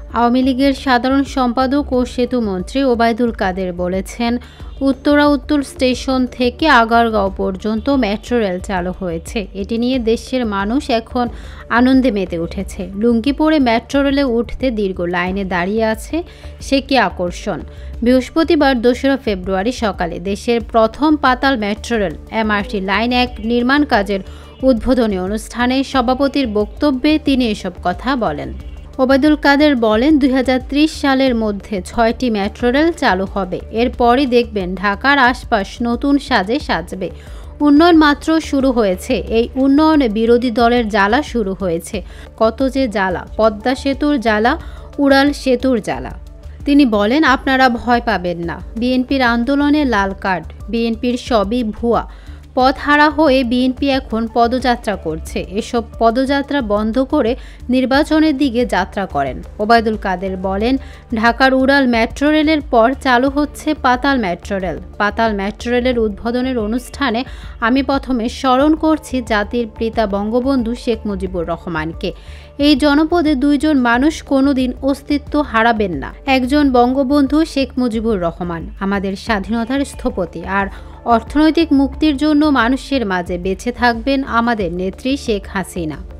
আওয়ামী লীগের সাধারণ সম্পাদক ও সেতুমন্ত্রী ওবায়দুল কাদের বলেছেন, উত্তরা উত্তর স্টেশন থেকে আগারগাঁও পর্যন্ত মেট্রো রেল চালু হয়েছে। এটি নিয়ে দেশের মানুষ এখন আনন্দে মেতে উঠেছে। লুঙ্গি পরে মেট্রো রেলে উঠতে দীর্ঘ লাইনে দাঁড়িয়ে আছে, সে কি আকর্ষণ। বৃহস্পতিবার ২রা ফেব্রুয়ারি সকালে দেশের প্রথম পাতাল মেট্রো রেল MRT লাইন ১ নির্মাণ কাজের উদ্বোধনী অনুষ্ঠানে সভাপতির বক্তব্যে তিনি এসব কথা বলেন। ওবায়দুল কাদের বলেন, ২০৩০ সালের মধ্যে ৬টি মেট্রো রেল চালু হবে। এরপরই দেখবেন ঢাকার আশপাশ নতুন সাজে সাজবে। উন্নয়ন মাত্র শুরু হয়েছে। এই উন্নয়নে বিরোধী দলের জ্বালা শুরু হয়েছে। কত যে জ্বালা, পদ্মা সেতুর জ্বালা, উড়াল সেতুর জ্বালা। তিনি বলেন, আপনারা ভয় পাবেন না। বিএনপির আন্দোলনে লাল কার্ড, বিএনপির সবই ভুয়া। পথহারা হয়ে বিএনপি এখন পদযাত্রা করছে। এসব পদযাত্রা বন্ধ করে নির্বাচনের দিকে যাত্রা করেন। ওবায়দুল কাদের বলেন, ঢাকার উড়াল মেট্রো রেলের পর চালু হচ্ছে পাতাল মেট্রো রেল। পাতাল মেট্রো রেলের উদ্বোধনের অনুষ্ঠানে আমি প্রথমে স্মরণ করছি জাতির পিতা বঙ্গবন্ধু শেখ মুজিবুর রহমানকে। এই জনপদে দুইজন মানুষ কোনোদিন অস্তিত্ব হারাবেন না। একজন বঙ্গবন্ধু শেখ মুজিবুর রহমান, আমাদের স্বাধীনতার স্থপতি, আর অর্থনৈতিক মুক্তির জন্য মানুষের মাঝে বেঁচে থাকবেন আমাদের নেত্রী শেখ হাসিনা।